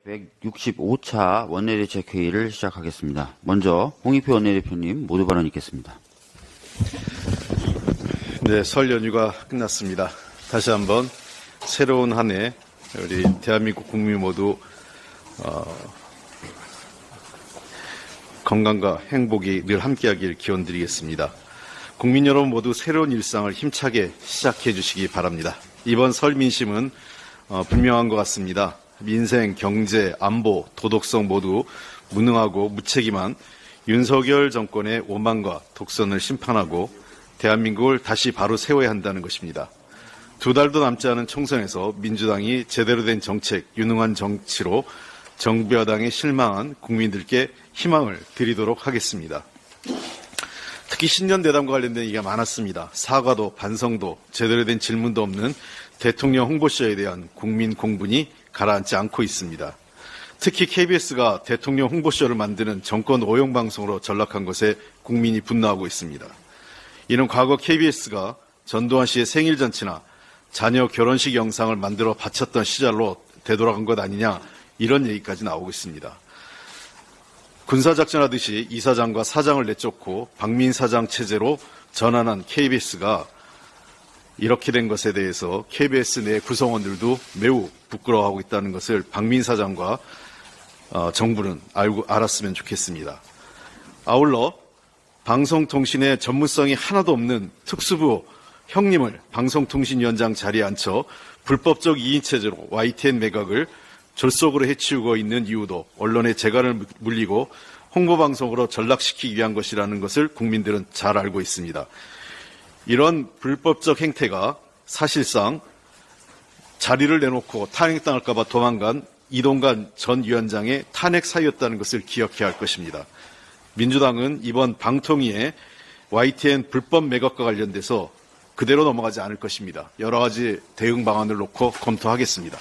165차 원내대책회의를 시작하겠습니다. 먼저 홍익표 원내대표님 모두 발언 있겠습니다. 네, 설 연휴가 끝났습니다. 다시 한번 새로운 한 해 우리 대한민국 국민 모두 건강과 행복이 늘 함께하길 기원드리겠습니다. 국민 여러분 모두 새로운 일상을 힘차게 시작해 주시기 바랍니다. 이번 설 민심은 분명한 것 같습니다. 민생, 경제, 안보, 도덕성 모두 무능하고 무책임한 윤석열 정권의 오만과 독선을 심판하고 대한민국을 다시 바로 세워야 한다는 것입니다. 2달도 남지 않은 총선에서 민주당이 제대로 된 정책, 유능한 정치로 정부 여당에 실망한 국민들께 희망을 드리도록 하겠습니다. 특히 신년 대담과 관련된 얘기가 많았습니다. 사과도 반성도 제대로 된 질문도 없는 대통령 홍보쇼에 대한 국민 공분이 가라앉지 않고 있습니다. 특히 KBS가 대통령 홍보쇼를 만드는 정권 오용 방송으로 전락한 것에 국민이 분노하고 있습니다. 이는 과거 KBS가 전두환 씨의 생일 잔치나 자녀 결혼식 영상을 만들어 바쳤던 시절로 되돌아간 것 아니냐, 이런 얘기까지 나오고 있습니다. 군사작전하듯이 이사장과 사장을 내쫓고 박민사장 체제로 전환한 KBS가 이렇게 된 것에 대해서 KBS 내 구성원들도 매우 부끄러워하고 있다는 것을 박민사장과 정부는 알았으면 좋겠습니다. 아울러 방송통신의 전문성이 하나도 없는 특수부 형님을 방송통신위원장 자리에 앉혀 불법적 2인 체제로 YTN 매각을 졸속으로 해치우고 있는 이유도 언론의 재갈을 물리고 홍보방송으로 전락시키기 위한 것이라는 것을 국민들은 잘 알고 있습니다. 이런 불법적 행태가 사실상 자리를 내놓고 탄핵당할까 봐 도망간 이동관 전 위원장의 탄핵 사유였다는 것을 기억해야 할 것입니다. 민주당은 이번 방통위의 YTN 불법 매각과 관련돼서 그대로 넘어가지 않을 것입니다. 여러 가지 대응 방안을 놓고 검토하겠습니다.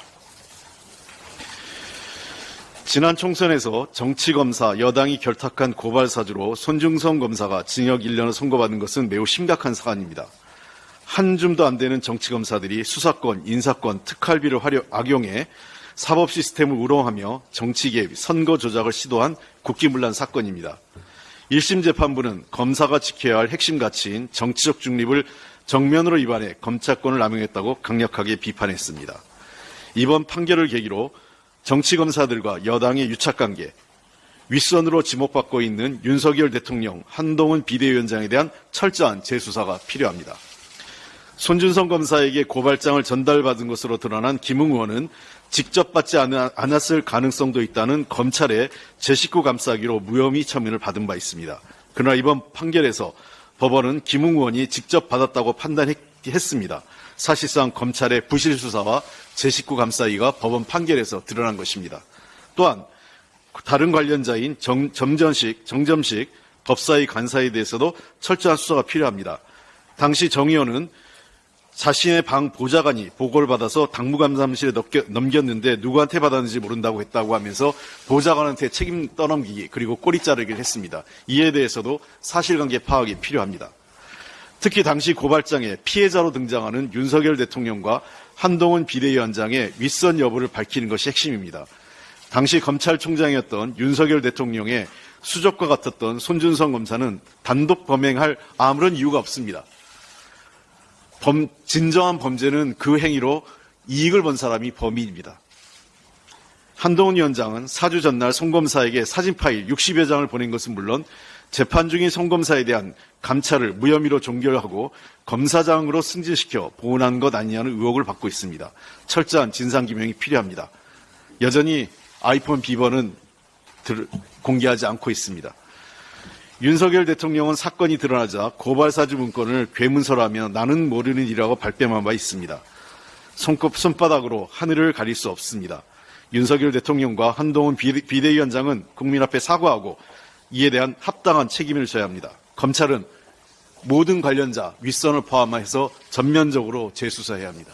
지난 총선에서 정치검사 여당이 결탁한 고발 사주로 손중성 검사가 징역 1년을 선고받은 것은 매우 심각한 사안입니다. 한 줌도 안 되는 정치검사들이 수사권, 인사권, 특활비를 악용해 사법 시스템을 우롱하며 정치 개입, 선거 조작을 시도한 국기문란 사건입니다. 1심 재판부는 검사가 지켜야 할 핵심 가치인 정치적 중립을 정면으로 위반해 검찰권을 남용했다고 강력하게 비판했습니다. 이번 판결을 계기로 정치검사들과 여당의 유착관계, 윗선으로 지목받고 있는 윤석열 대통령, 한동훈 비대위원장에 대한 철저한 재수사가 필요합니다. 손준성 검사에게 고발장을 전달받은 것으로 드러난 김웅 의원은 직접 받지 않았을 가능성도 있다는 검찰의 제19 감싸기로 무혐의 처분을 받은 바 있습니다. 그러나 이번 판결에서 법원은 김웅 의원이 직접 받았다고 판단했습니다. 사실상 검찰의 부실 수사와 제19 감싸기가 법원 판결에서 드러난 것입니다. 또한 다른 관련자인 정점식 법사위 간사에 대해서도 철저한 수사가 필요합니다. 당시 정 의원은 자신의 방 보좌관이 보고를 받아서 당무감사실에 넘겼는데 누구한테 받았는지 모른다고 했다고 하면서 보좌관한테 책임 떠넘기기 그리고 꼬리 자르기를 했습니다. 이에 대해서도 사실관계 파악이 필요합니다. 특히 당시 고발장에 피해자로 등장하는 윤석열 대통령과 한동훈 비대위원장의 윗선 여부를 밝히는 것이 핵심입니다. 당시 검찰총장이었던 윤석열 대통령의 수족과 같았던 손준성 검사는 단독 범행할 아무런 이유가 없습니다. 진정한 범죄는 그 행위로 이익을 본 사람이 범인입니다. 한동훈 위원장은 사주 전날 송 검사에게 사진 파일 60여 장을 보낸 것은 물론 재판 중인 송 검사에 대한 감찰을 무혐의로 종결하고 검사장으로 승진시켜 보훈한 것 아니냐는 의혹을 받고 있습니다. 철저한 진상규명이 필요합니다. 여전히 아이폰 비번은 공개하지 않고 있습니다. 윤석열 대통령은 사건이 드러나자 고발사주 문건을 괴문서라며 나는 모르는 일이라고 발뺌한 바 있습니다. 손바닥으로 하늘을 가릴 수 없습니다. 윤석열 대통령과 한동훈 비대위원장은 국민 앞에 사과하고 이에 대한 합당한 책임을 져야 합니다. 검찰은 모든 관련자 윗선을 포함해서 전면적으로 재수사해야 합니다.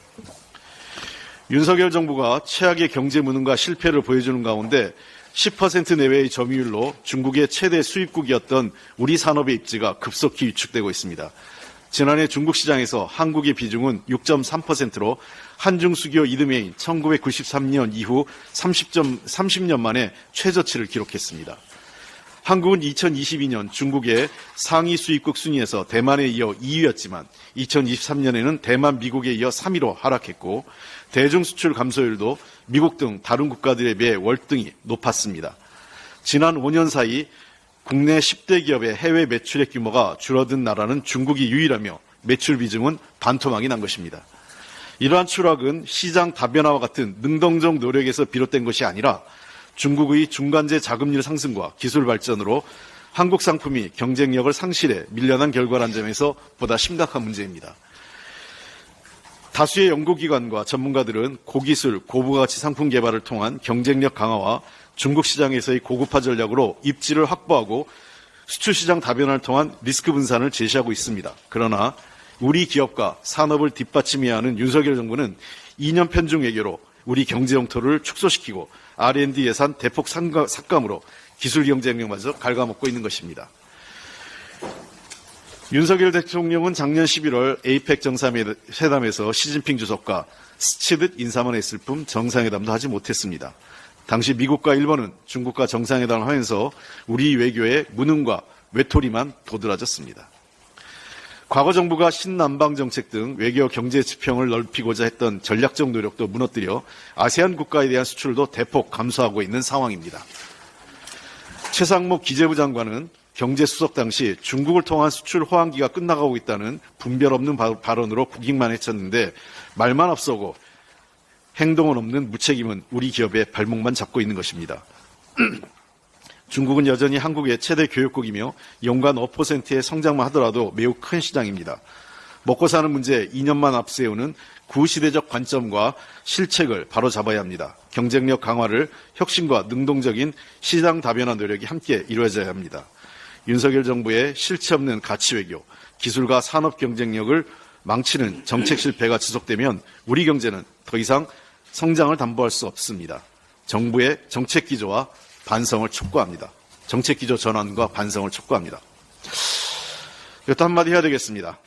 윤석열 정부가 최악의 경제 무능과 실패를 보여주는 가운데 10% 내외의 점유율로 중국의 최대 수입국이었던 우리 산업의 입지가 급속히 위축되고 있습니다. 지난해 중국 시장에서 한국의 비중은 6.3%로 한중수교 이듬해인 1993년 이후 30년 만에 최저치를 기록했습니다. 한국은 2022년 중국의 상위 수입국 순위에서 대만에 이어 2위였지만 2023년에는 대만, 미국에 이어 3위로 하락했고 대중수출 감소율도 미국 등 다른 국가들에 비해 월등히 높았습니다. 지난 5년 사이 국내 10대 기업의 해외 매출액 규모가 줄어든 나라는 중국이 유일하며 매출 비중은 반토막이 난 것입니다. 이러한 추락은 시장 다변화와 같은 능동적 노력에서 비롯된 것이 아니라 중국의 중간재 자금률 상승과 기술 발전으로 한국 상품이 경쟁력을 상실해 밀려난 결과란 점에서 보다 심각한 문제입니다. 다수의 연구기관과 전문가들은 고기술, 고부가치 상품 개발을 통한 경쟁력 강화와 중국 시장에서의 고급화 전략으로 입지를 확보하고 수출 시장 다변화를 통한 리스크 분산을 제시하고 있습니다. 그러나 우리 기업과 산업을 뒷받침해야 하는 윤석열 정부는 2년 편중 외교로 우리 경제 영토를 축소시키고 R&D 예산 대폭 삭감으로 기술 경쟁력마저 갉아먹고 있는 것입니다. 윤석열 대통령은 작년 11월 에이펙 정상회담에서 시진핑 주석과 스치듯 인사만 했을 뿐 정상회담도 하지 못했습니다. 당시 미국과 일본은 중국과 정상회담을 하면서 우리 외교의 무능과 외톨이만 도드라졌습니다. 과거 정부가 신남방 정책 등 외교 경제 지평을 넓히고자 했던 전략적 노력도 무너뜨려 아세안 국가에 대한 수출도 대폭 감소하고 있는 상황입니다. 최상목 기재부 장관은 경제수석 당시 중국을 통한 수출 호황기가 끝나가고 있다는 분별 없는 발언으로 국익만 해쳤는데 말만 앞서고 행동은 없는 무책임은 우리 기업의 발목만 잡고 있는 것입니다. 중국은 여전히 한국의 최대 교역국이며 연간 5%의 성장만 하더라도 매우 큰 시장입니다. 먹고 사는 문제에 2년만 앞세우는 구시대적 관점과 실책을 바로잡아야 합니다. 경쟁력 강화를 혁신과 능동적인 시장 다변화 노력이 함께 이루어져야 합니다. 윤석열 정부의 실체 없는 가치 외교, 기술과 산업 경쟁력을 망치는 정책 실패가 지속되면 우리 경제는 더 이상 성장을 담보할 수 없습니다. 정부의 정책 기조와 반성을 촉구합니다. 정책 기조 전환과 반성을 촉구합니다. 이것도 한마디 해야 되겠습니다.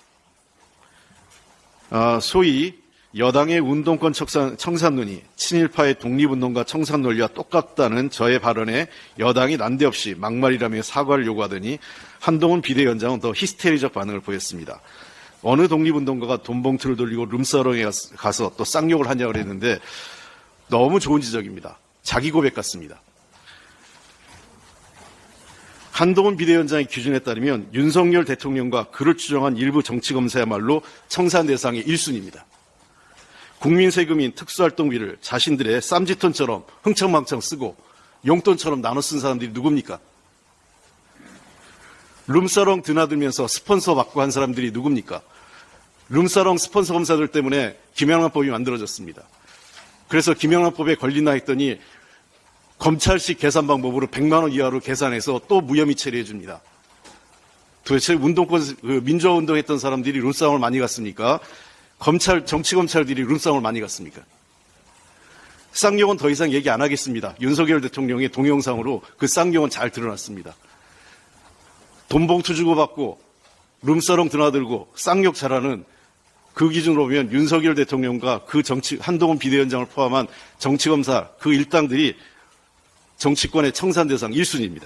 소위 여당의 운동권 청산론이 친일파의 독립운동과 청산 논리와 똑같다는 저의 발언에 여당이 난데없이 막말이라며 사과를 요구하더니 한동훈 비대위원장은 더 히스테리적 반응을 보였습니다. 어느 독립운동가가 돈봉투를 돌리고 룸사롱에 가서 또 쌍욕을 하냐고 그랬는데 너무 좋은 지적입니다. 자기 고백 같습니다. 한동훈 비대위원장의 기준에 따르면 윤석열 대통령과 그를 추종한 일부 정치검사야말로 청산 대상의 1순위입니다. 국민 세금인 특수활동비를 자신들의 쌈짓돈처럼 흥청망청 쓰고 용돈처럼 나눠 쓴 사람들이 누굽니까? 룸사롱 드나들면서 스폰서 받고 한 사람들이 누굽니까? 룸사롱 스폰서 검사들 때문에 김영란법이 만들어졌습니다. 그래서 김영란법에 걸리나 했더니 검찰식 계산 방법으로 100만 원 이하로 계산해서 또 무혐의 처리해 줍니다. 도대체 민주화 운동했던 사람들이 룸사롱을 많이 갔습니까? 정치검찰들이 룸사롱을 많이 갔습니까? 쌍욕은 더 이상 얘기 안 하겠습니다. 윤석열 대통령의 동영상으로 그 쌍욕은 잘 드러났습니다. 돈봉투 주고받고 룸사롱 드나들고 쌍욕 잘하는 그 기준으로 보면 윤석열 대통령과 그 한동훈 비대위원장을 포함한 정치검사 그 일당들이 정치권의 청산 대상 1순위입니다.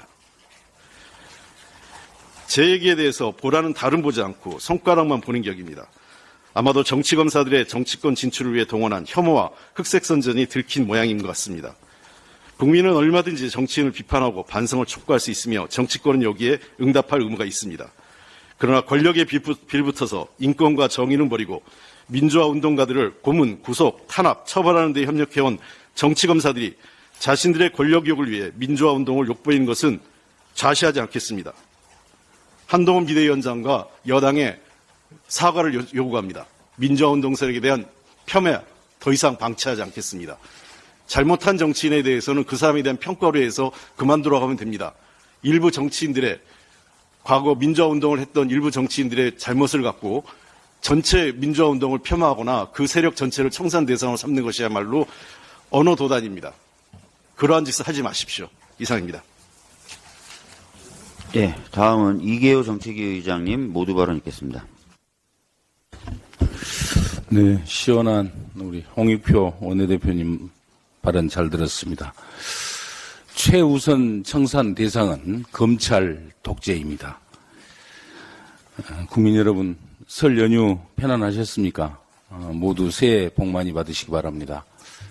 제 얘기에 대해서 보라는 다름 보지 않고 손가락만 보는 격입니다. 아마도 정치검사들의 정치권 진출을 위해 동원한 혐오와 흑색선전이 들킨 모양인 것 같습니다. 국민은 얼마든지 정치인을 비판하고 반성을 촉구할 수 있으며 정치권은 여기에 응답할 의무가 있습니다. 그러나 권력에 빌붙어서 인권과 정의는 버리고 민주화 운동가들을 고문, 구속, 탄압, 처벌하는 데 협력해온 정치검사들이 자신들의 권력욕을 위해 민주화 운동을 욕보이는 것은 좌시하지 않겠습니다. 한동훈 비대위원장과 여당의 사과를 요구합니다. 민주화 운동 세력에 대한 폄훼 더 이상 방치하지 않겠습니다. 잘못한 정치인에 대해서는 그 사람에 대한 평가로 해서 그만두라고 하면 됩니다. 일부 정치인들의 과거 민주화 운동을 했던 일부 정치인들의 잘못을 갖고 전체 민주화 운동을 폄하하거나 그 세력 전체를 청산 대상으로 삼는 것이야말로 언어 도단입니다. 그러한 짓을 하지 마십시오. 이상입니다. 예, 다음은 이계호 정책위 의장님 모두 발언 있겠습니다. 네, 시원한 우리 홍익표 원내대표님 발언 잘 들었습니다. 최우선 청산 대상은 검찰 독재입니다. 국민 여러분, 설 연휴 편안하셨습니까? 모두 새해 복 많이 받으시기 바랍니다.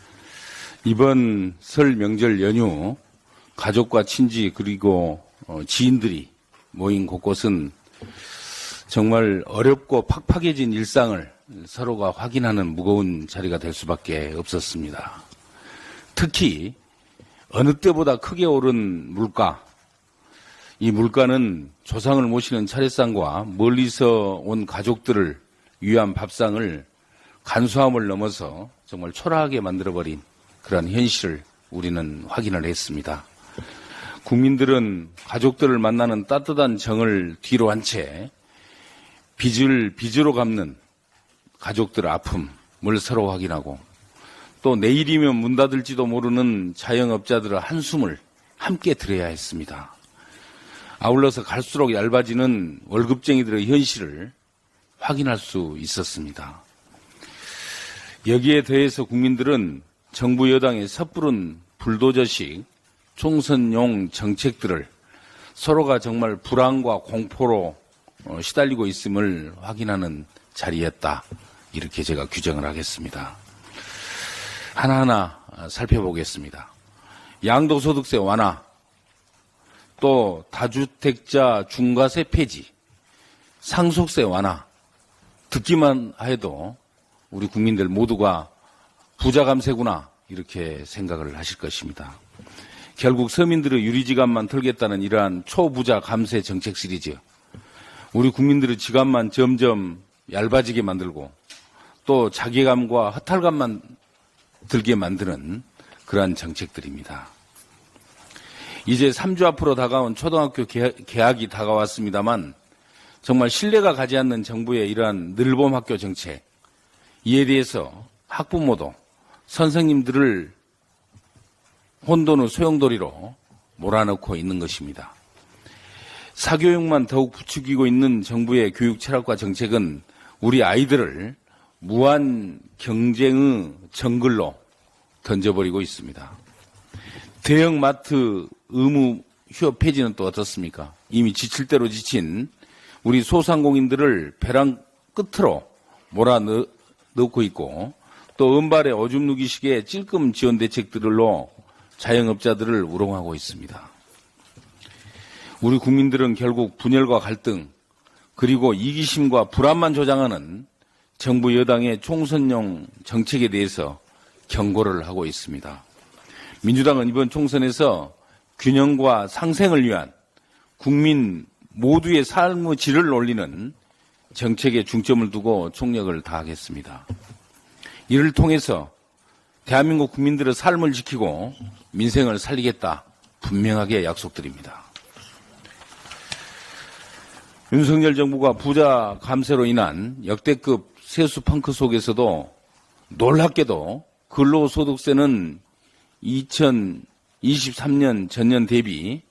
이번 설 명절 연휴 가족과 친지 그리고 지인들이 모인 곳곳은 정말 어렵고 팍팍해진 일상을 서로가 확인하는 무거운 자리가 될 수밖에 없었습니다. 특히 어느 때보다 크게 오른 물가, 이 물가는 조상을 모시는 차례상과 멀리서 온 가족들을 위한 밥상을 간소함을 넘어서 정말 초라하게 만들어버린 그런 현실을 우리는 확인을 했습니다. 국민들은 가족들을 만나는 따뜻한 정을 뒤로 한 채 빚을 빚으로 갚는 가족들 아픔을 서로 확인하고 또 내일이면 문 닫을지도 모르는 자영업자들의 한숨을 함께 들어야 했습니다. 아울러서 갈수록 얇아지는 월급쟁이들의 현실을 확인할 수 있었습니다. 여기에 대해서 국민들은 정부 여당의 섣부른 불도저식 총선용 정책들을 서로가 정말 불안과 공포로 시달리고 있음을 확인하는 자리였다. 이렇게 제가 규정을 하겠습니다. 하나하나 살펴보겠습니다. 양도소득세 완화, 또 다주택자 중과세 폐지, 상속세 완화, 듣기만 해도 우리 국민들 모두가 부자 감세구나 이렇게 생각을 하실 것입니다. 결국 서민들의 유리지갑만 털겠다는 이러한 초부자 감세 정책 시리즈, 우리 국민들의 지갑만 점점 얇아지게 만들고 또 자괴감과 허탈감만 들게 만드는 그러한 정책들입니다. 이제 3주 앞으로 다가온 초등학교 개학이 다가왔습니다만 정말 신뢰가 가지 않는 정부의 이러한 늘봄 학교 정책, 이에 대해서 학부모도 선생님들을 혼돈의 소용돌이로 몰아넣고 있는 것입니다. 사교육만 더욱 부추기고 있는 정부의 교육 철학과 정책은 우리 아이들을 무한 경쟁의 정글로 던져버리고 있습니다. 대형마트 의무 휴업 폐지는 또 어떻습니까? 이미 지칠 대로 지친 우리 소상공인들을 벼랑 끝으로 몰아넣고 있고 또 은발의 오줌 누기식의 찔끔 지원 대책들로 자영업자들을 우롱하고 있습니다. 우리 국민들은 결국 분열과 갈등 그리고 이기심과 불안만 조장하는 정부 여당의 총선용 정책에 대해서 경고를 하고 있습니다. 민주당은 이번 총선에서 균형과 상생을 위한 국민 모두의 삶의 질을 올리는 정책에 중점을 두고 총력을 다하겠습니다. 이를 통해서 대한민국 국민들의 삶을 지키고 민생을 살리겠다 분명하게 약속드립니다. 윤석열 정부가 부자 감세로 인한 역대급 세수 펑크 속에서도 놀랍게도 근로소득세는 2023년 전년 대비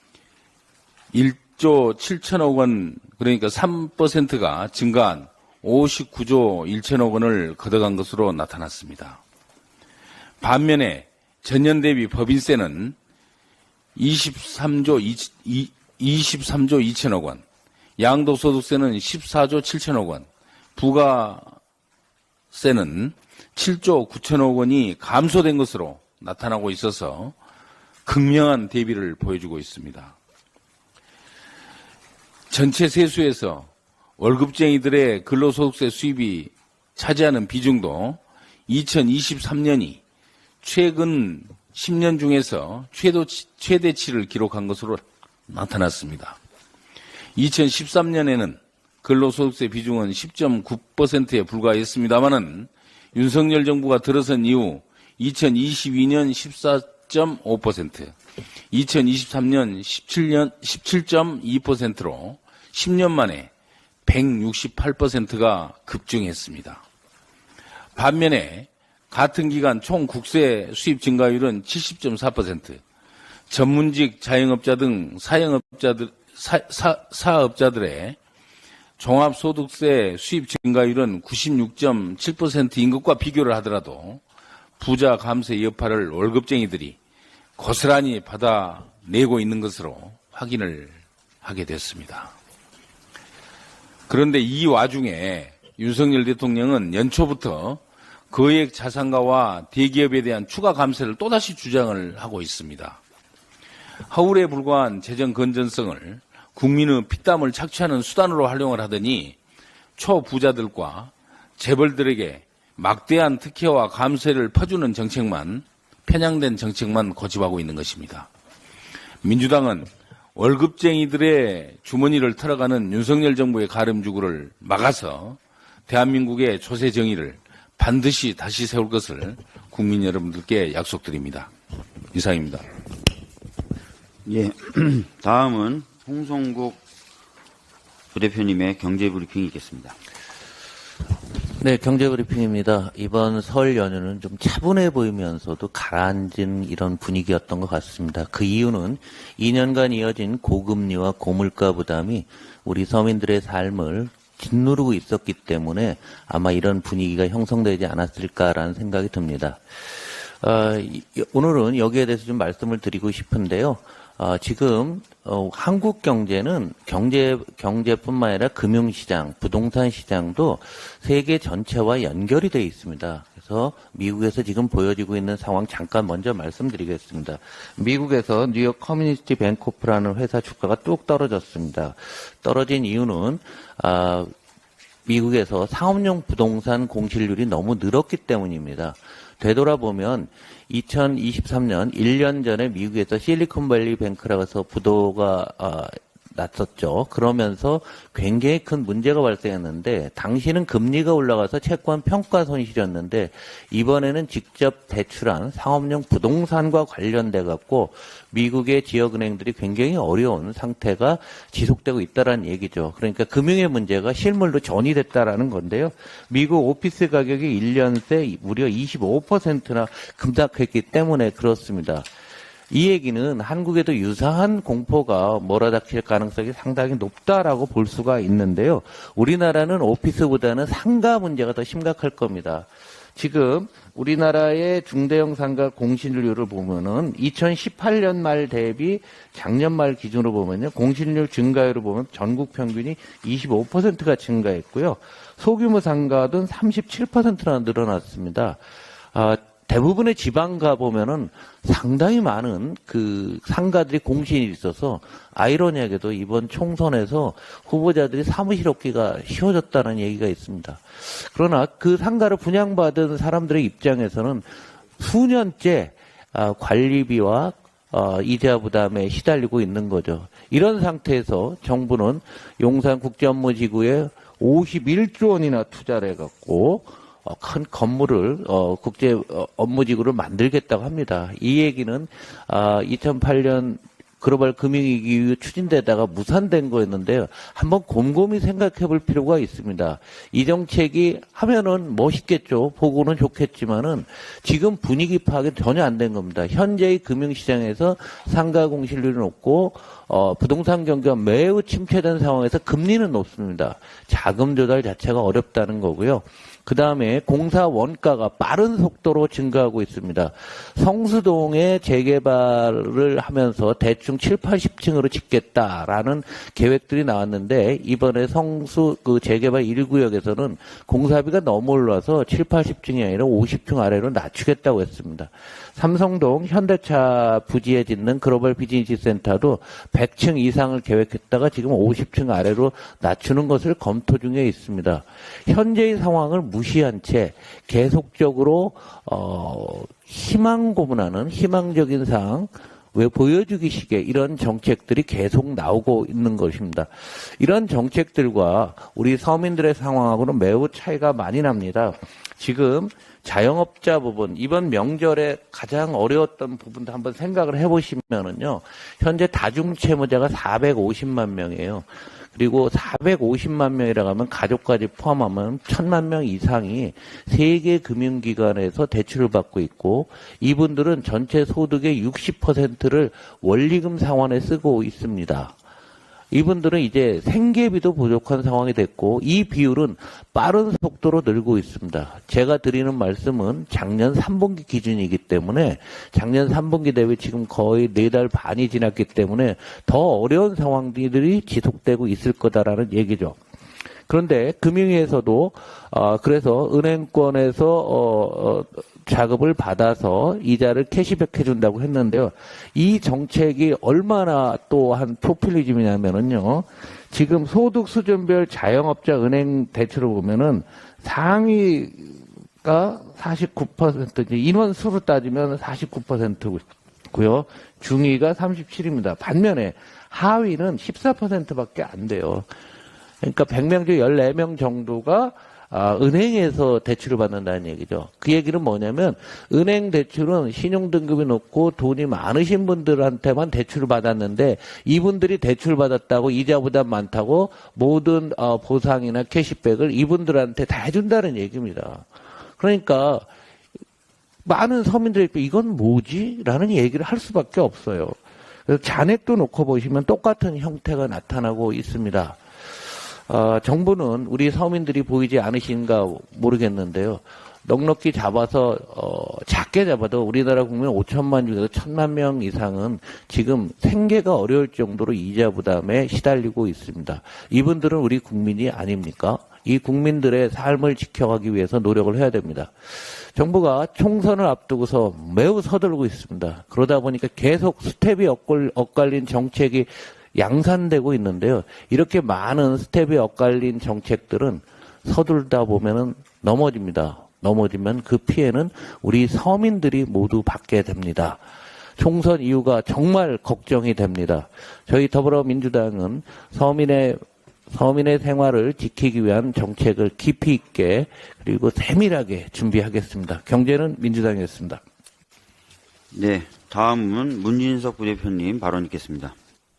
1조 7천억 원, 그러니까 3%가 증가한 59조 1천억 원을 걷어간 것으로 나타났습니다. 반면에 전년 대비 법인세는 23조 2천억 원, 양도소득세는 14조 7천억 원, 부가세는 7조 9천억 원이 감소된 것으로 나타나고 있어서 극명한 대비를 보여주고 있습니다. 전체 세수에서 월급쟁이들의 근로소득세 수입이 차지하는 비중도 2023년이 최근 10년 중에서 최대치를 기록한 것으로 나타났습니다. 2013년에는 근로소득세 비중은 10.9%에 불과했습니다마는 윤석열 정부가 들어선 이후 2022년 14.5%, 2023년 17.2%로 10년 만에 168%가 급증했습니다. 반면에 같은 기간 총 국세 수입 증가율은 70.4%, 전문직 자영업자 등 사업자들의 종합소득세 수입 증가율은 96.7%인 것과 비교를 하더라도 부자 감세의 여파를 월급쟁이들이 고스란히 받아내고 있는 것으로 확인을 하게 됐습니다. 그런데 이 와중에 윤석열 대통령은 연초부터 거액 자산가와 대기업에 대한 추가 감세를 또다시 주장을 하고 있습니다. 하울에 불과한 재정 건전성을 국민의 피땀을 착취하는 수단으로 활용을 하더니 초부자들과 재벌들에게 막대한 특혜와 감세를 퍼주는 정책만, 편향된 정책만 고집하고 있는 것입니다. 민주당은 월급쟁이들의 주머니를 털어가는 윤석열 정부의 가름주구를 막아서 대한민국의 조세 정의를 반드시 다시 세울 것을 국민 여러분들께 약속드립니다. 이상입니다. 예. 다음은 홍성국 부대표님의 경제브리핑이 있겠습니다. 네, 경제브리핑입니다. 이번 설 연휴는 좀 차분해 보이면서도 가라앉은 이런 분위기였던 것 같습니다. 그 이유는 2년간 이어진 고금리와 고물가 부담이 우리 서민들의 삶을 짓누르고 있었기 때문에 아마 이런 분위기가 형성되지 않았을까라는 생각이 듭니다. 오늘은 여기에 대해서 좀 말씀을 드리고 싶은데요. 지금 한국 경제는 경제뿐만 아니라 금융시장, 부동산 시장도 세계 전체와 연결이 되어 있습니다. 그래서 미국에서 지금 보여지고 있는 상황 잠깐 먼저 말씀드리겠습니다. 미국에서 뉴욕 커뮤니티 뱅코프라는 회사 주가가 뚝 떨어졌습니다. 떨어진 이유는 미국에서 상업용 부동산 공실률이 너무 늘었기 때문입니다. 되돌아보면 2023년 1년 전에 미국에서 실리콘밸리 뱅크라고 해서 부도가 났었죠. 그러면서 굉장히 큰 문제가 발생했는데 당시는 금리가 올라가서 채권 평가 손실이었는데 이번에는 직접 대출한 상업용 부동산과 관련돼 갖고 미국의 지역은행들이 굉장히 어려운 상태가 지속되고 있다라는 얘기죠. 그러니까 금융의 문제가 실물로 전이됐다라는 건데요. 미국 오피스 가격이 1년 새 무려 25%나 급락했기 때문에 그렇습니다. 이 얘기는 한국에도 유사한 공포가 몰아닥칠 가능성이 상당히 높다라고 볼 수가 있는데요. 우리나라는 오피스보다는 상가 문제가 더 심각할 겁니다. 지금 우리나라의 중대형 상가 공실률을 보면은 2018년 말 대비 작년 말 기준으로 보면요. 공실률 증가율을 보면 전국 평균이 25%가 증가했고요. 소규모 상가도 37%나 늘어났습니다. 대부분의 지방 가보면은 상당히 많은 그 상가들이 공실이 있어서 아이러니하게도 이번 총선에서 후보자들이 사무실 얻기가 쉬워졌다는 얘기가 있습니다. 그러나 그 상가를 분양받은 사람들의 입장에서는 수년째 관리비와 이자 부담에 시달리고 있는 거죠. 이런 상태에서 정부는 용산국제업무지구에 51조 원이나 투자를 해갖고 큰 건물을 국제 업무지구를 만들겠다고 합니다. 이 얘기는 2008년 글로벌 금융위기 이후 추진되다가 무산된 거였는데요. 한번 곰곰이 생각해 볼 필요가 있습니다. 이 정책이 하면은 멋있겠죠. 보고는 좋겠지만은 지금 분위기 파악이 전혀 안 된 겁니다. 현재의 금융시장에서 상가 공실률이 높고 부동산 경기가 매우 침체된 상황에서 금리는 높습니다. 자금 조달 자체가 어렵다는 거고요. 그 다음에 공사 원가가 빠른 속도로 증가하고 있습니다. 성수동에 재개발을 하면서 대충 7, 80층으로 짓겠다라는 계획들이 나왔는데 이번에 성수 그 재개발 1구역에서는 공사비가 너무 올라서 7, 80층이 아니라 50층 아래로 낮추겠다고 했습니다. 삼성동 현대차 부지에 짓는 글로벌 비즈니스 센터도 100층 이상을 계획했다가 지금 50층 아래로 낮추는 것을 검토 중에 있습니다. 현재의 상황을 무시한 채 계속적으로 희망 고문하는 희망적인 상황 왜 보여주기식의 이런 정책들이 계속 나오고 있는 것입니다. 이런 정책들과 우리 서민들의 상황하고는 매우 차이가 많이 납니다. 지금 자영업자 부분, 이번 명절에 가장 어려웠던 부분도 한번 생각을 해보시면은요, 현재 다중채무자가 450만 명이에요. 그리고 450만 명이라고 하면 가족까지 포함하면 1000만 명 이상이 세계 금융기관에서 대출을 받고 있고 이분들은 전체 소득의 60%를 원리금 상환에 쓰고 있습니다. 이분들은 이제 생계비도 부족한 상황이 됐고 이 비율은 빠른 속도로 늘고 있습니다. 제가 드리는 말씀은 작년 3분기 기준이기 때문에 작년 3분기 대비 지금 거의 4달 반이 지났기 때문에 더 어려운 상황들이 지속되고 있을 거다라는 얘기죠. 그런데 금융위에서도 그래서 은행권에서 자금을 받아서 이자를 캐시백 해준다고 했는데요. 이 정책이 얼마나 또한 포퓰리즘이냐면은요. 지금 소득 수준별 자영업자 은행 대출을 보면은 상위가 49%, 인원 수로 따지면 49%고요. 중위가 37입니다. 반면에 하위는 14%밖에 안 돼요. 그러니까 100명 중 14명 정도가 은행에서 대출을 받는다는 얘기죠. 그 얘기는 뭐냐면 은행 대출은 신용등급이 높고 돈이 많으신 분들한테만 대출을 받았는데 이분들이 대출 받았다고 이자보다 많다고 모든 보상이나 캐시백을 이분들한테 다 해준다는 얘기입니다. 그러니까 많은 서민들이 이건 뭐지? 라는 얘기를 할 수밖에 없어요. 그래서 잔액도 놓고 보시면 똑같은 형태가 나타나고 있습니다. 정부는 우리 서민들이 보이지 않으신가 모르겠는데요. 넉넉히 잡아서 작게 잡아도 우리나라 국민 5천만 중에서 1,000만 명 이상은 지금 생계가 어려울 정도로 이자 부담에 시달리고 있습니다. 이분들은 우리 국민이 아닙니까? 이 국민들의 삶을 지켜가기 위해서 노력을 해야 됩니다. 정부가 총선을 앞두고서 매우 서둘고 있습니다. 그러다 보니까 계속 스텝이 엇갈린 정책이 양산되고 있는데요. 이렇게 많은 스텝이 엇갈린 정책들은 서둘다 보면은 넘어집니다. 넘어지면 그 피해는 우리 서민들이 모두 받게 됩니다. 총선 이후가 정말 걱정이 됩니다. 저희 더불어민주당은 서민의 생활을 지키기 위한 정책을 깊이 있게 그리고 세밀하게 준비하겠습니다. 경제는 민주당이었습니다. 네, 다음은 문진석 부대표님 발언 있겠습니다.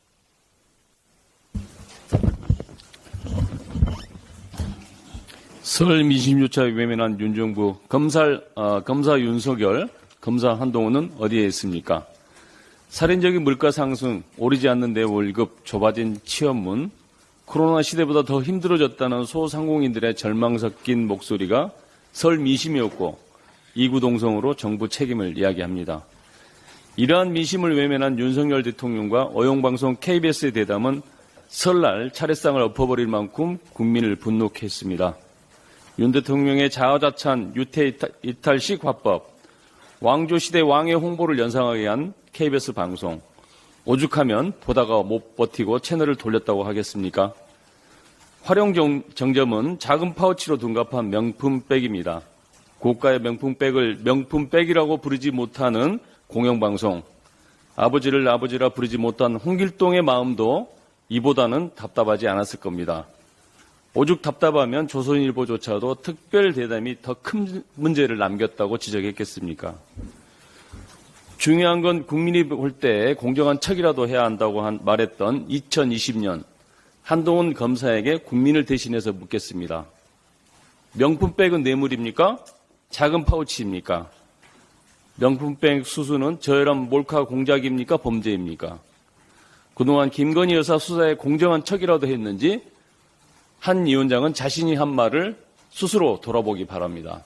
설 민심조차에 외면한 윤정부 검사 윤석열, 검사 한동훈은 어디에 있습니까? 살인적인 물가 상승, 오르지 않는 내 월급, 좁아진 취업문, 코로나 시대보다 더 힘들어졌다는 소상공인들의 절망 섞인 목소리가 설 민심이었고 이구동성으로 정부 책임을 이야기합니다. 이러한 민심을 외면한 윤석열 대통령과 어용방송 KBS의 대담은 설날 차례상을 엎어버릴 만큼 국민을 분노케 했습니다. 윤 대통령의 자화자찬 유태 이탈식 화법, 왕조시대 왕의 홍보를 연상하게 한 KBS 방송, 오죽하면 보다가 못 버티고 채널을 돌렸다고 하겠습니까? 활용 정점은 작은 파우치로 둔갑한 명품백입니다. 고가의 명품백을 명품백이라고 부르지 못하는 공영방송, 아버지를 아버지라 부르지 못한 홍길동의 마음도 이보다는 답답하지 않았을 겁니다. 오죽 답답하면 조선일보조차도 특별 대담이 더 큰 문제를 남겼다고 지적했겠습니까? 중요한 건 국민이 볼 때 공정한 척이라도 해야 한다고 말했던 2020년 한동훈 검사에게 국민을 대신해서 묻겠습니다. 명품백은 뇌물입니까? 작은 파우치입니까? 명품백 수수는 저열한 몰카 공작입니까? 범죄입니까? 그동안 김건희 여사 수사에 공정한 척이라도 했는지 한 위원장은 자신이 한 말을 스스로 돌아보기 바랍니다.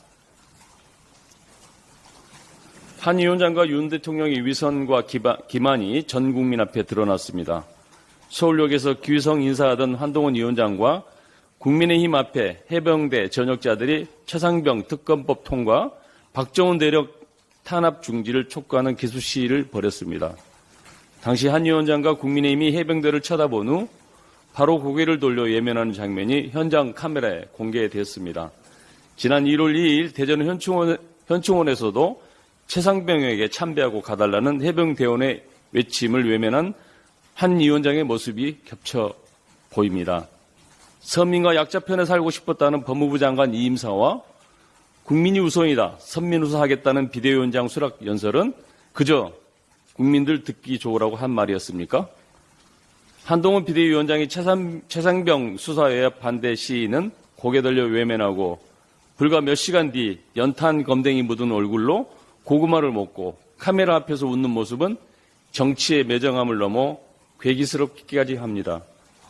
한 위원장과 윤 대통령의 위선과 기만이 전 국민 앞에 드러났습니다. 서울역에서 귀성 인사하던 한동훈 위원장과 국민의힘 앞에 해병대 전역자들이 최상병 특검법 통과, 박정훈 대령 탄압 중지를 촉구하는 기수 시위를 벌였습니다. 당시 한 위원장과 국민의힘이 해병대를 쳐다본 후 바로 고개를 돌려 외면하는 장면이 현장 카메라에 공개됐습니다. 지난 1월 2일 대전 현충원에서도 최상병에게 참배하고 가달라는 해병대원의 외침을 외면한 한 위원장의 모습이 겹쳐 보입니다. 서민과 약자 편에 살고 싶었다는 법무부 장관 이임사와 국민이 우선이다, 선민우사하겠다는 비대위원장 수락 연설은 그저 국민들 듣기 좋으라고 한 말이었습니까? 한동훈 비대위원장이 최상병 수사외압 반대 시위는 고개 들려 외면하고 불과 몇 시간 뒤 연탄 검댕이 묻은 얼굴로 고구마를 먹고 카메라 앞에서 웃는 모습은 정치의 매정함을 넘어 괴기스럽기까지 합니다.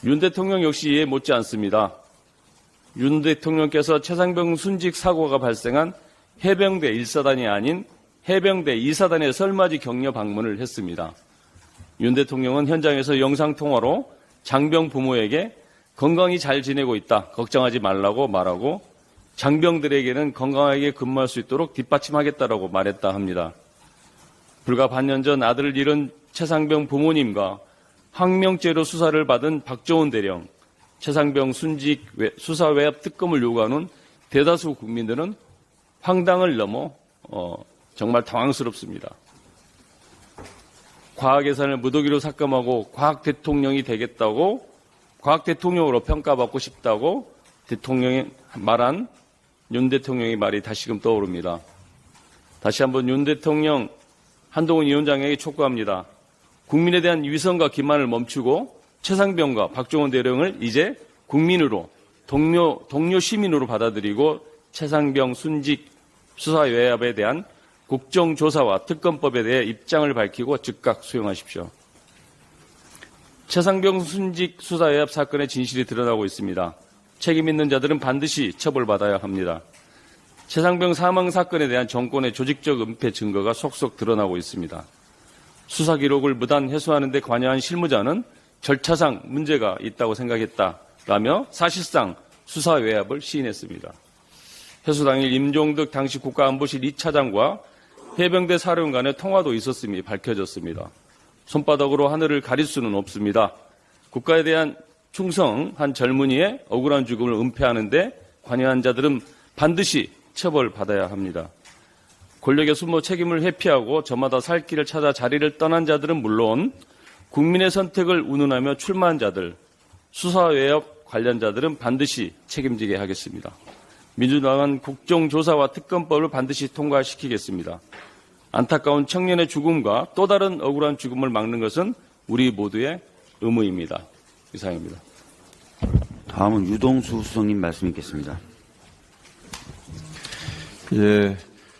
윤 대통령 역시 이에 못지 않습니다. 윤 대통령께서 최상병 순직 사고가 발생한 해병대 1사단이 아닌 해병대 2사단의 설맞이 격려 방문을 했습니다. 윤 대통령은 현장에서 영상통화로 장병 부모에게 건강히 잘 지내고 있다, 걱정하지 말라고 말하고 장병들에게는 건강하게 근무할 수 있도록 뒷받침하겠다라고 말했다 합니다. 불과 반년 전 아들을 잃은 최상병 부모님과 항명죄로 수사를 받은 박정훈 대령, 최상병 순직 수사 외압 특검을 요구하는 대다수 국민들은 황당을 넘어 정말 당황스럽습니다. 과학 예산을 무더기로 삭감하고 과학 대통령이 되겠다고, 과학 대통령으로 평가받고 싶다고 대통령이 말한 윤 대통령의 말이 다시금 떠오릅니다. 다시 한번 윤 대통령, 한동훈 위원장에게 촉구합니다. 국민에 대한 위선과 기만을 멈추고 최상병과 박정훈 대령을 이제 국민으로, 동료 시민으로 받아들이고 최상병 순직 수사 외압에 대한 국정조사와 특검법에 대해 입장을 밝히고 즉각 수용하십시오. 최상병 순직 수사 외압 사건의 진실이 드러나고 있습니다. 책임 있는 자들은 반드시 처벌받아야 합니다. 최상병 사망 사건에 대한 정권의 조직적 은폐 증거가 속속 드러나고 있습니다. 수사 기록을 무단 해소하는 데 관여한 실무자는 절차상 문제가 있다고 생각했다라며 사실상 수사 외압을 시인했습니다. 해소 당일 임종득 당시 국가안보실 2차장과 해병대 사령 간의 통화도 있었음이 밝혀졌습니다. 손바닥으로 하늘을 가릴 수는 없습니다. 국가에 대한 충성한 젊은이의 억울한 죽음을 은폐하는 데 관여한 자들은 반드시 처벌받아야 합니다. 권력의 숨모 책임을 회피하고 저마다 살 길을 찾아 자리를 떠난 자들은 물론 국민의 선택을 운운하며 출마한 자들, 수사 외압 관련자들은 반드시 책임지게 하겠습니다. 민주당은 국정조사와 특검법을 반드시 통과시키겠습니다. 안타까운 청년의 죽음과 또 다른 억울한 죽음을 막는 것은 우리 모두의 의무입니다. 이상입니다. 다음은 유동수 수석님 말씀 있겠습니다. 예,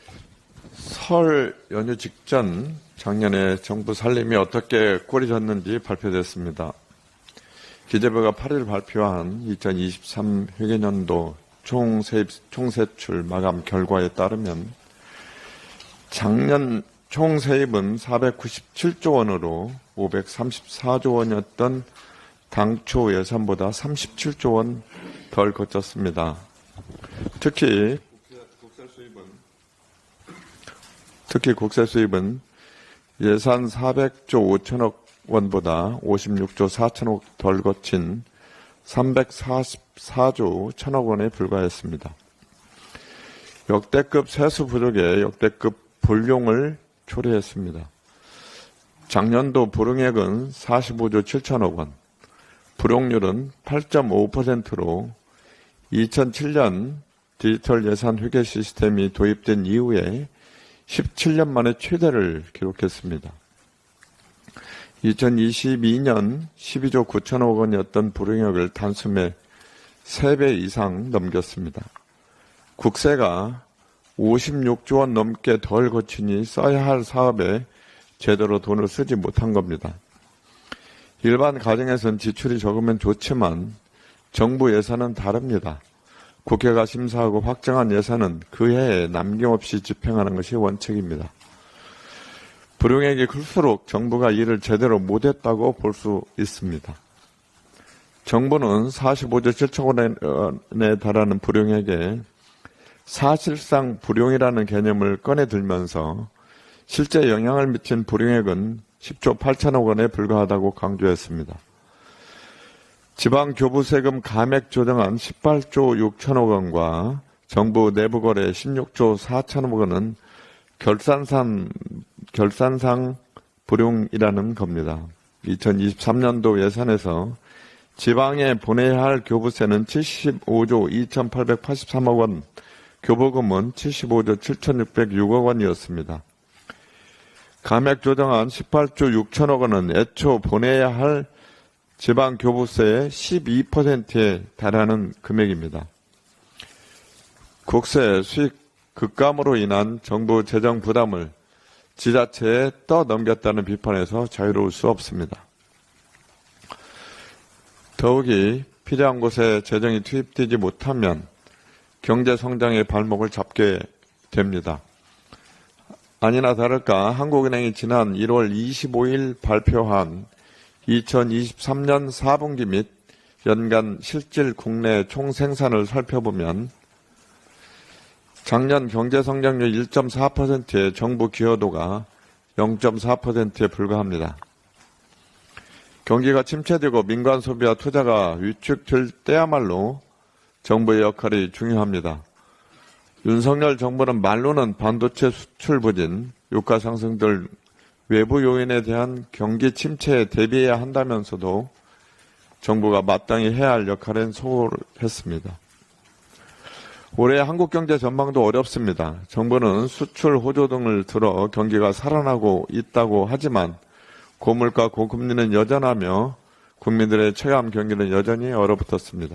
설 연휴 직전 작년에 정부 살림이 어떻게 꼴이 졌는지 발표됐습니다. 기재부가 8일 발표한 2023 회계연도 총세출 마감 결과에 따르면 작년 총세입은 497조 원으로 534조 원이었던 당초 예산보다 37조 원 덜 거쳤습니다. 특히 국세 수입은 예산 400조 5천억 원보다 56조 4천억 덜 거친 344조 1천억 원에 불과했습니다. 역대급 세수 부족에 역대급 불용을 초래했습니다. 작년도 불용액은 45조 7천억 원, 불용률은 8.5%로 2007년 디지털 예산 회계 시스템이 도입된 이후에 17년 만에 최대를 기록했습니다. 2022년 12조 9천억 원이었던 불용액을 단숨에 3배 이상 넘겼습니다. 국세가 56조 원 넘게 덜 거치니 써야 할 사업에 제대로 돈을 쓰지 못한 겁니다. 일반 가정에선 지출이 적으면 좋지만 정부 예산은 다릅니다. 국회가 심사하고 확정한 예산은 그 해에 남김없이 집행하는 것이 원칙입니다. 불용액이 클수록 정부가 일을 제대로 못했다고 볼 수 있습니다. 정부는 45조 7천 원에 달하는 불용액에 사실상 불용이라는 개념을 꺼내 들면서 실제 영향을 미친 불용액은 10조 8천억 원에 불과하다고 강조했습니다. 지방교부세금 감액 조정안 18조 6천억 원과 정부 내부거래 16조 4천억 원은 결산상 불용이라는 겁니다. 2023년도 예산에서 지방에 보내야 할 교부세는 75조 2,883억 원, 교부금은 75조 7,606억 원이었습니다. 감액 조정안 18조 6천억 원은 애초 보내야 할 지방 교부세의 12%에 달하는 금액입니다. 국세 수익 급감으로 인한 정부 재정 부담을 지자체에 떠넘겼다는 비판에서 자유로울 수 없습니다. 더욱이 필요한 곳에 재정이 투입되지 못하면 경제 성장의 발목을 잡게 됩니다. 아니나 다를까 한국은행이 지난 1월 25일 발표한 2023년 4분기 및 연간 실질 국내 총생산을 살펴보면 작년 경제성장률 1.4%의 정부 기여도가 0.4%에 불과합니다. 경기가 침체되고 민간 소비와 투자가 위축될 때야말로 정부의 역할이 중요합니다. 윤석열 정부는 말로는 반도체 수출 부진, 유가 상승 등 외부 요인에 대한 경기 침체에 대비해야 한다면서도 정부가 마땅히 해야 할 역할엔 소홀했습니다. 올해 한국 경제 전망도 어렵습니다. 정부는 수출 호조 등을 들어 경기가 살아나고 있다고 하지만 고물가 고금리는 여전하며 국민들의 체감 경기는 여전히 얼어붙었습니다.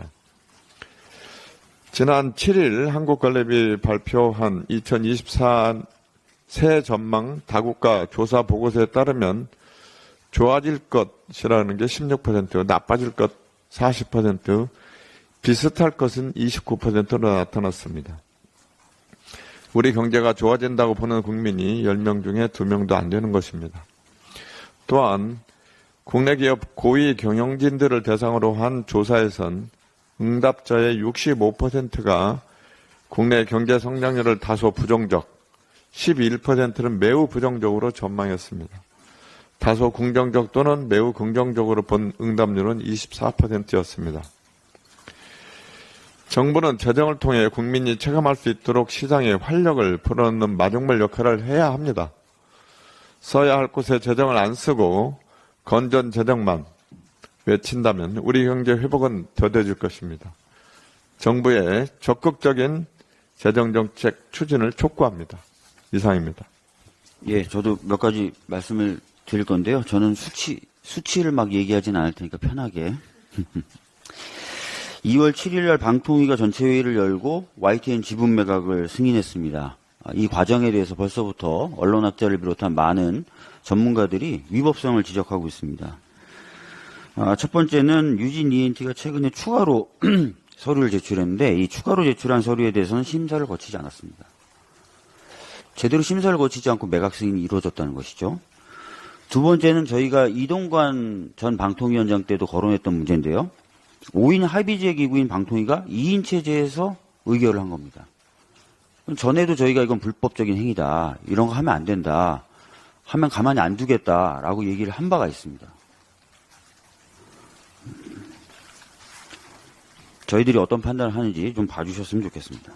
지난 7일 한국관리비 발표한 2024 새 전망 다국가 조사 보고서에 따르면 좋아질 것이라는 게 16%, 나빠질 것 40%, 비슷할 것은 29%로 나타났습니다. 우리 경제가 좋아진다고 보는 국민이 10명 중에 2명도 안 되는 것입니다. 또한 국내 기업 고위 경영진들을 대상으로 한 조사에선 응답자의 65%가 국내 경제 성장률을 다소 부정적, 11%는 매우 부정적으로 전망했습니다. 다소 긍정적 또는 매우 긍정적으로 본 응답률은 24%였습니다. 정부는 재정을 통해 국민이 체감할 수 있도록 시장에 활력을 불어넣는 마중물 역할을 해야 합니다. 써야 할 곳에 재정을 안 쓰고 건전 재정만 외친다면 우리 경제 회복은 더뎌질 것입니다. 정부의 적극적인 재정정책 추진을 촉구합니다. 이상입니다. 예, 저도 몇 가지 말씀을 드릴 건데요. 저는 수치를 막 얘기하진 않을 테니까 편하게. 2월 7일 날 방통위가 전체 회의를 열고 YTN 지분 매각을 승인했습니다. 이 과정에 대해서 벌써부터 언론학자를 비롯한 많은 전문가들이 위법성을 지적하고 있습니다. 첫 번째는 유진 ENT가 최근에 추가로 서류를 제출했는데 이 추가로 제출한 서류에 대해서는 심사를 거치지 않았습니다. 제대로 심사를 거치지 않고 매각 승인이 이루어졌다는 것이죠. 두 번째는 저희가 이동관 전 방통위원장 때도 거론했던 문제인데요. 5인 합의제 기구인 방통위가 2인 체제에서 의결을 한 겁니다. 전에도 저희가 이건 불법적인 행위다. 이런 거 하면 안 된다. 하면 가만히 안 두겠다라고 얘기를 한 바가 있습니다. 저희들이 어떤 판단을 하는지 좀 봐주셨으면 좋겠습니다.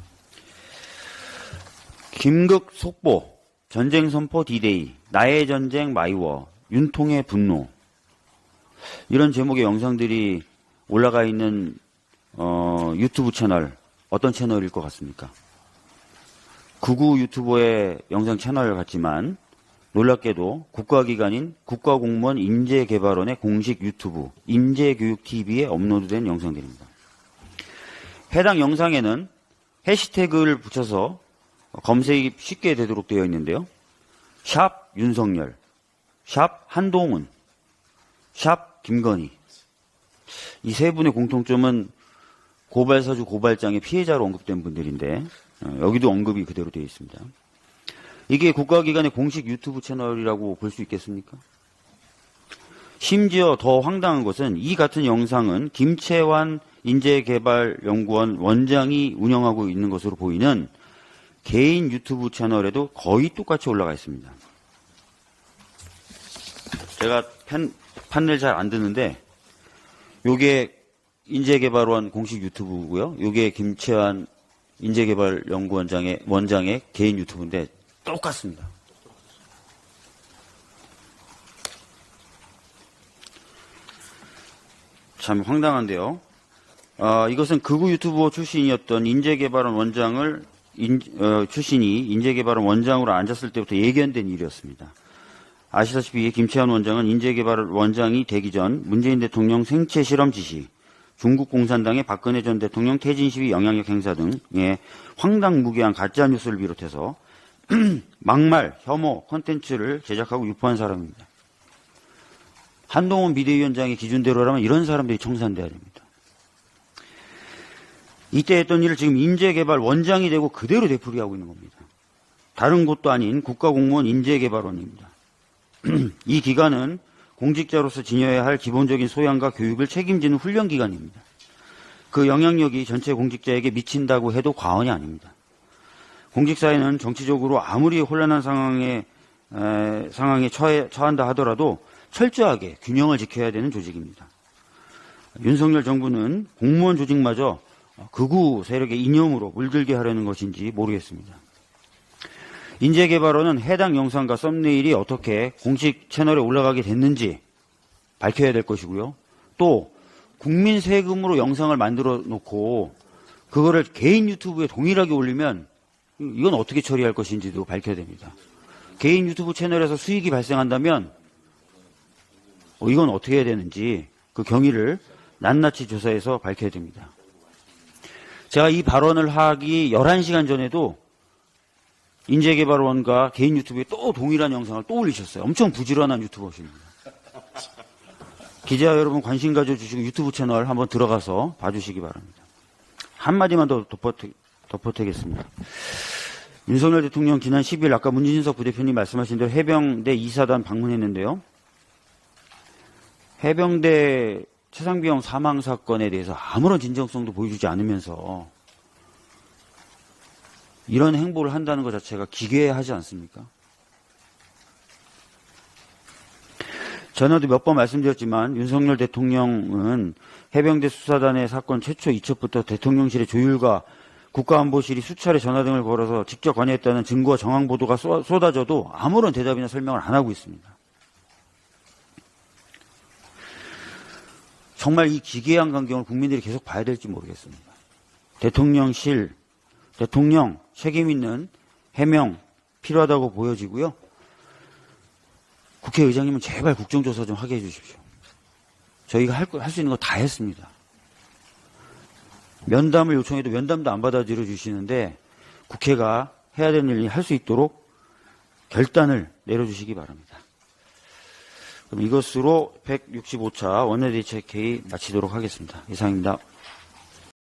김극 속보, 전쟁 선포 D-Day, 나의 전쟁 마이워, 윤통의 분노 이런 제목의 영상들이 올라가 있는 유튜브 채널 어떤 채널일 것 같습니까? 극우 유튜버의 영상 채널 같지만 놀랍게도 국가기관인 국가공무원 인재개발원의 공식 유튜브 인재교육TV에 업로드된 영상들입니다. 해당 영상에는 해시태그를 붙여서 검색이 쉽게 되도록 되어 있는데요. 샵 윤석열, 샵 한동훈, 샵 김건희 이 세 분의 공통점은 고발사주 고발장의 피해자로 언급된 분들인데 여기도 언급이 그대로 되어 있습니다. 이게 국가기관의 공식 유튜브 채널이라고 볼 수 있겠습니까? 심지어 더 황당한 것은 이 같은 영상은 김채환 인재개발연구원 원장이 운영하고 있는 것으로 보이는 개인 유튜브 채널에도 거의 똑같이 올라가 있습니다. 제가 판넬 잘 안 듣는데 요게 인재개발원 공식 유튜브고요. 요게 김채환 인재개발연구원장의 원장의 개인 유튜브인데 똑같습니다. 참 황당한데요. 이것은 극우 유튜버 출신이었던 인재개발원 원장을 출신이 인재개발원 원장으로 앉았을 때부터 예견된 일이었습니다. 아시다시피 김채환 원장은 인재개발 원장이 되기 전 문재인 대통령 생체 실험 지시, 중국 공산당의 박근혜 전 대통령 퇴진 시위 영향력 행사 등의 황당무계한 가짜뉴스를 비롯해서 막말, 혐오, 콘텐츠를 제작하고 유포한 사람입니다. 한동훈 비대위원장의 기준대로라면 이런 사람들이 청산돼야 됩니다. 이때 했던 일을 지금 인재개발 원장이 되고 그대로 되풀이하고 있는 겁니다. 다른 곳도 아닌 국가공무원 인재개발원입니다. 이 기관은 공직자로서 지녀야 할 기본적인 소양과 교육을 책임지는 훈련기관입니다. 그 영향력이 전체 공직자에게 미친다고 해도 과언이 아닙니다. 공직사회는 정치적으로 아무리 혼란한 상황에 처한다 하더라도 철저하게 균형을 지켜야 되는 조직입니다. 윤석열 정부는 공무원 조직마저 극우 세력의 이념으로 물들게 하려는 것인지 모르겠습니다. 인재개발원은 해당 영상과 썸네일이 어떻게 공식 채널에 올라가게 됐는지 밝혀야 될 것이고요. 또 국민 세금으로 영상을 만들어 놓고 그거를 개인 유튜브에 동일하게 올리면 이건 어떻게 처리할 것인지도 밝혀야 됩니다. 개인 유튜브 채널에서 수익이 발생한다면 이건 어떻게 해야 되는지 그 경위를 낱낱이 조사해서 밝혀야 됩니다. 제가 이 발언을 하기 11시간 전에도 인재개발원과 개인 유튜브에 또 동일한 영상을 또 올리셨어요. 엄청 부지런한 유튜버십니다. 기자 여러분 관심 가져주시고 유튜브 채널 한번 들어가서 봐주시기 바랍니다. 한마디만 더 덧보태겠습니다. 윤석열 대통령 지난 10일 아까 문진석 부대표님 말씀하신 대로 해병대 2사단 방문했는데요. 해병대 최상병 사망 사건에 대해서 아무런 진정성도 보여주지 않으면서 이런 행보를 한다는 것 자체가 기괴하지 않습니까? 전에도 몇 번 말씀드렸지만 윤석열 대통령은 해병대 수사단의 사건 최초 이첩부터 대통령실의 조율과 국가안보실이 수차례 전화 등을 걸어서 직접 관여했다는 증거와 정황 보도가 쏟아져도 아무런 대답이나 설명을 안 하고 있습니다. 정말 이 기괴한 광경을 국민들이 계속 봐야 될지 모르겠습니다. 대통령실, 대통령 책임 있는 해명 필요하다고 보여지고요. 국회의장님은 제발 국정조사 좀 하게 해주십시오. 저희가 할 수 있는 거 다 했습니다. 면담을 요청해도 면담도 안 받아들여 주시는데 국회가 해야 되는 일을 할 수 있도록 결단을 내려주시기 바랍니다. 그럼 이것으로 165차 원내대책회의 마치도록 하겠습니다. 이상입니다.